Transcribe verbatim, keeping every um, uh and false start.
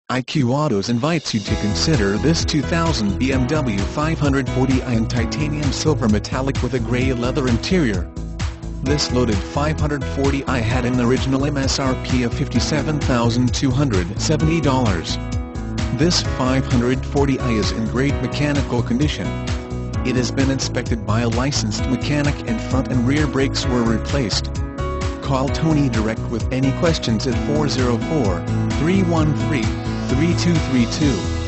I Q Autos invites you to consider this two thousand B M W five forty i in titanium silver metallic with a grey leather interior. This loaded five forty i had an original M S R P of fifty-seven thousand two hundred seventy dollars. This five forty i is in great mechanical condition. It has been inspected by a licensed mechanic and front and rear brakes were replaced. Call Tony direct with any questions at four oh four, three one three, three two three two.